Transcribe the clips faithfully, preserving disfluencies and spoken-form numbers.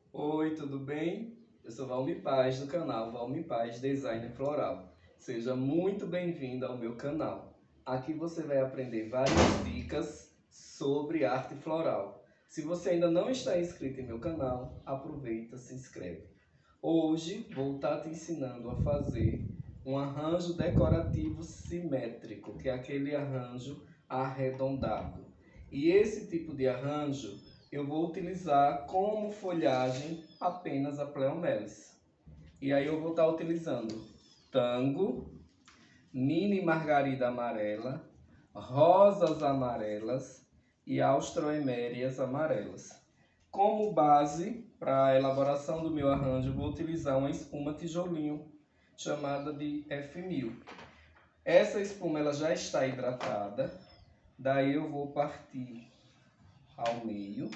Oi, tudo bem? Eu sou Valmir Paz, do canal Valmir Paz Design Floral. Seja muito bem-vindo ao meu canal. Aqui você vai aprender várias dicas sobre arte floral. Se você ainda não está inscrito em meu canal, aproveita, se inscreve. Hoje vou estar te ensinando a fazer um arranjo decorativo simétrico, que é aquele arranjo arredondado. E esse tipo de arranjo eu vou utilizar como folhagem apenas a Pleomelis. E aí eu vou estar utilizando tango, mini margarida amarela, rosas amarelas e austroemérias amarelas. Como base para a elaboração do meu arranjo, eu vou utilizar uma espuma tijolinho chamada de F mil. Essa espuma ela já está hidratada, daí eu vou partir ao meio,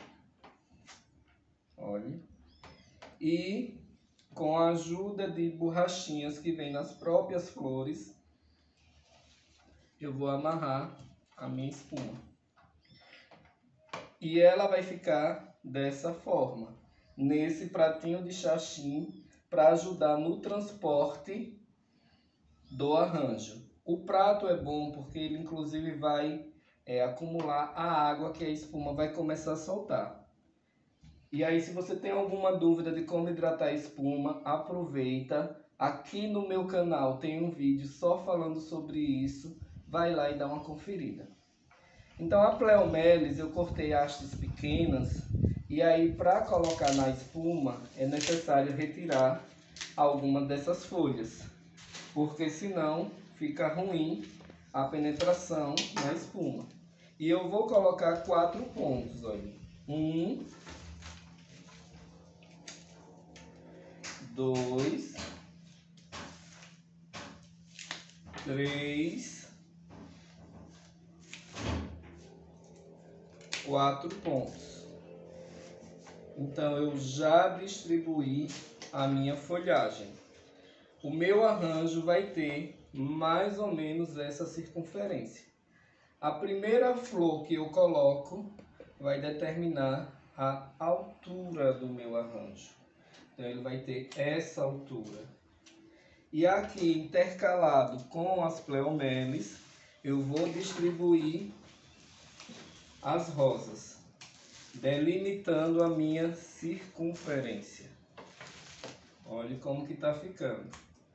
olha, e com a ajuda de borrachinhas que vem nas próprias flores, eu vou amarrar a minha espuma. E ela vai ficar dessa forma, nesse pratinho de chachim, para ajudar no transporte do arranjo. O prato é bom porque ele inclusive vai é, acumular a água que a espuma vai começar a soltar. E aí, se você tem alguma dúvida de como hidratar a espuma, aproveita. Aqui no meu canal tem um vídeo só falando sobre isso. Vai lá e dá uma conferida. Então, a Pleomelis eu cortei hastes pequenas. E aí, para colocar na espuma, é necessário retirar alguma dessas folhas. Porque senão fica ruim a penetração na espuma. E eu vou colocar quatro pontos, olha. Um... dois, três, quatro pontos. Então eu já distribuí a minha folhagem. O meu arranjo vai ter mais ou menos essa circunferência. A primeira flor que eu coloco vai determinar a altura do meu arranjo. Então ele vai ter essa altura. E aqui, intercalado com as Pleomelis, eu vou distribuir as rosas, delimitando a minha circunferência. Olha como que está ficando.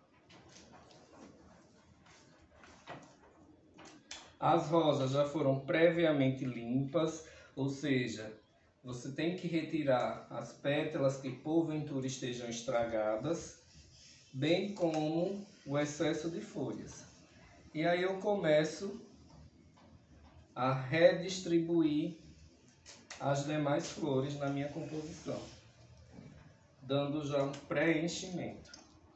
As rosas já foram previamente limpas, ou seja, você tem que retirar as pétalas que porventura estejam estragadas, bem como o excesso de folhas. E aí eu começo a redistribuir as demais flores na minha composição, dando já um preenchimento.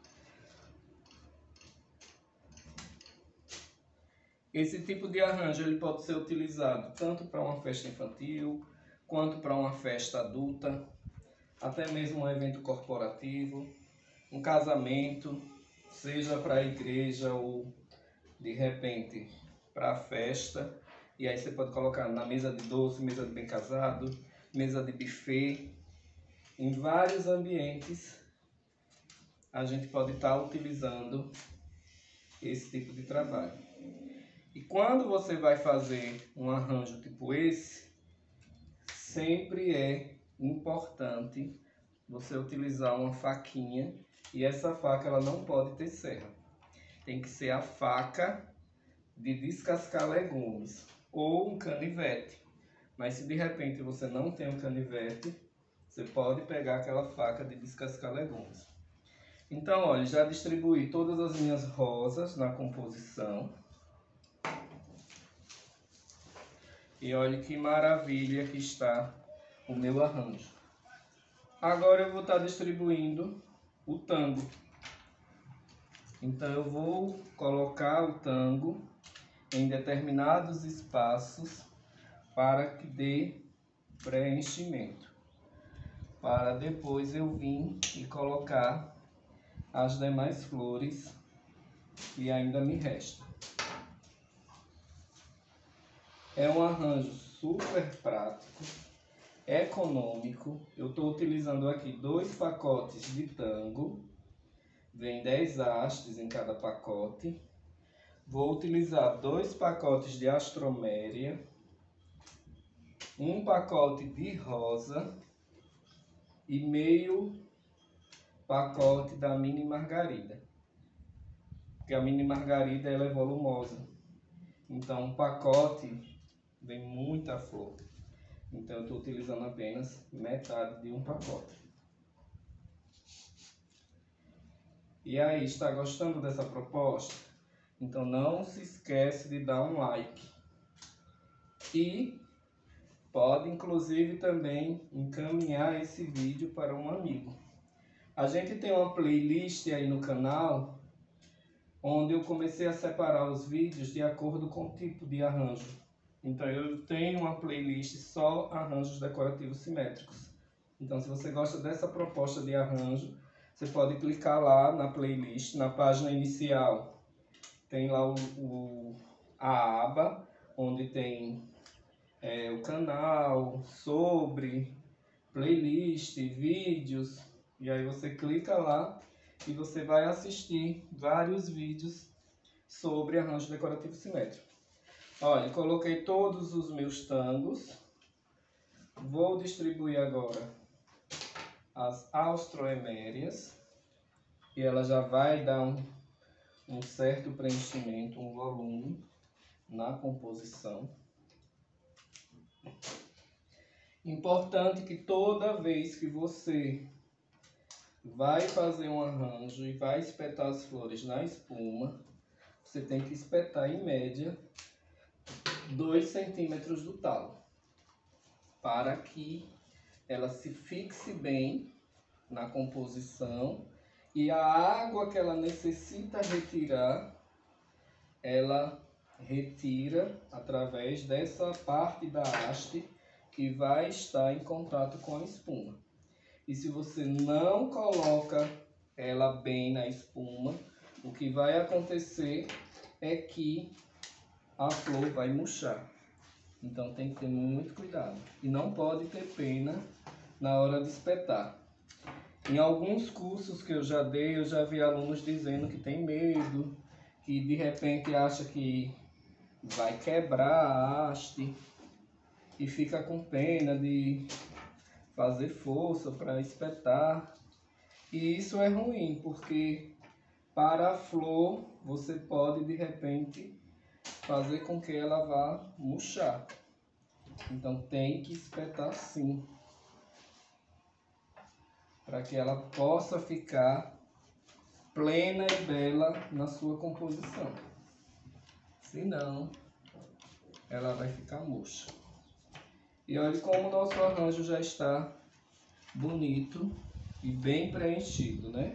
Esse tipo de arranjo ele pode ser utilizado tanto para uma festa infantil, quanto para uma festa adulta, até mesmo um evento corporativo, um casamento, seja para a igreja ou de repente para a festa. E aí você pode colocar na mesa de doce, mesa de bem casado, mesa de buffet. Em vários ambientes a gente pode estar utilizando esse tipo de trabalho. E quando você vai fazer um arranjo tipo esse, sempre é importante você utilizar uma faquinha. E essa faca ela não pode ter serra. Tem que ser a faca de descascar legumes ou um canivete. Mas se de repente você não tem um canivete, você pode pegar aquela faca de descascar legumes. Então, olha, já distribuí todas as minhas rosas na composição. E olha que maravilha que está o meu arranjo. Agora eu vou estar distribuindo o tango. Então eu vou colocar o tango em determinados espaços para que dê preenchimento. Para depois eu vir e colocar as demais flores que ainda me restam. É um arranjo super prático, econômico. Eu estou utilizando aqui dois pacotes de tango, vem dez hastes em cada pacote. Vou utilizar dois pacotes de astroméria, um pacote de rosa e meio pacote da mini margarida. Porque a mini margarida ela é volumosa, então um pacote vem muita flor. Então eu estou utilizando apenas metade de um pacote. E aí, está gostando dessa proposta? Então não se esquece de dar um like. E pode inclusive também encaminhar esse vídeo para um amigo. A gente tem uma playlist aí no canal, onde eu comecei a separar os vídeos de acordo com o tipo de arranjo. Então eu tenho uma playlist só arranjos decorativos simétricos. Então se você gosta dessa proposta de arranjo, você pode clicar lá na playlist, na página inicial. Tem lá o, o, a aba, onde tem é, o canal, sobre, playlist, vídeos. E aí você clica lá e você vai assistir vários vídeos sobre arranjo decorativo simétrico. Olha, coloquei todos os meus tangos. Vou distribuir agora as austroemérias. E ela já vai dar um, um certo preenchimento, um volume na composição. Importante que toda vez que você vai fazer um arranjo e vai espetar as flores na espuma, você tem que espetar em média dois centímetros do talo, para que ela se fixe bem na composição e a água que ela necessita retirar, ela retira através dessa parte da haste que vai estar em contato com a espuma. E se você não coloca ela bem na espuma, o que vai acontecer é que a flor vai murchar. Então tem que ter muito cuidado. E não pode ter pena na hora de espetar. Em alguns cursos que eu já dei, eu já vi alunos dizendo que tem medo, que de repente acha que vai quebrar a haste e fica com pena de fazer força para espetar. E isso é ruim, porque para a flor você pode de repente fazer com que ela vá murchar. Então tem que espetar sim, para que ela possa ficar plena e bela na sua composição. Senão, ela vai ficar murcha. E olha como o nosso arranjo já está bonito e bem preenchido, né?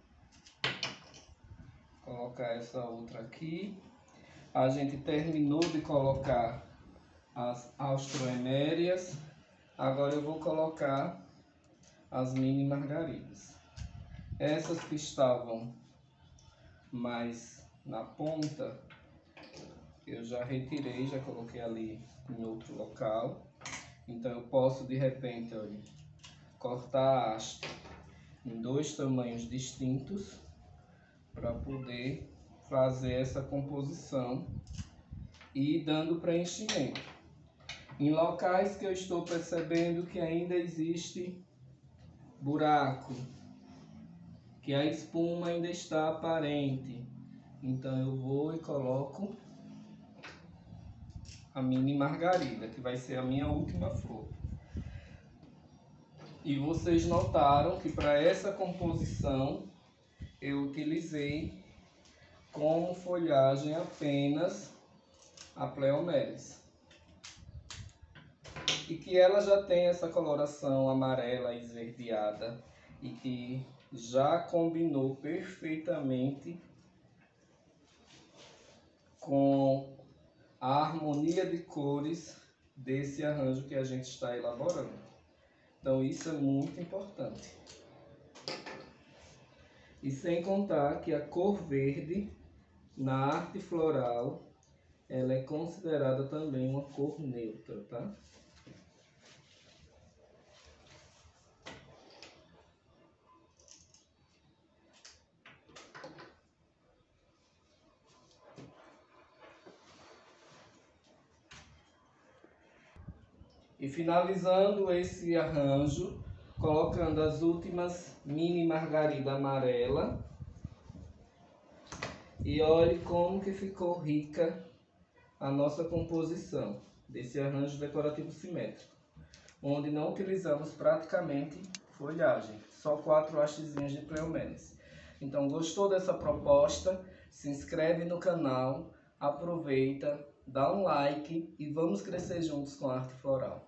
Vou colocar essa outra aqui. A gente terminou de colocar as austroemérias. Agora eu vou colocar as mini margaridas. Essas que estavam mais na ponta, eu já retirei, já coloquei ali em outro local. Então eu posso de repente, olha, cortar a haste em dois tamanhos distintos para poder fazer essa composição e ir dando preenchimento. Em locais que eu estou percebendo que ainda existe buraco, que a espuma ainda está aparente, então eu vou e coloco a mini margarida, que vai ser a minha última flor. E vocês notaram que para essa composição eu utilizei como folhagem apenas a Pleomeris. E que ela já tem essa coloração amarela esverdeada e que já combinou perfeitamente com a harmonia de cores desse arranjo que a gente está elaborando. Então isso é muito importante. E sem contar que a cor verde na arte floral ela é considerada também uma cor neutra, tá? E finalizando esse arranjo, colocando as últimas mini margarida amarela. E olhe como que ficou rica a nossa composição desse arranjo decorativo simétrico, onde não utilizamos praticamente folhagem, só quatro hastezinhas de Cleomenes. Então, gostou dessa proposta? Se inscreve no canal, aproveita, dá um like e vamos crescer juntos com a arte floral.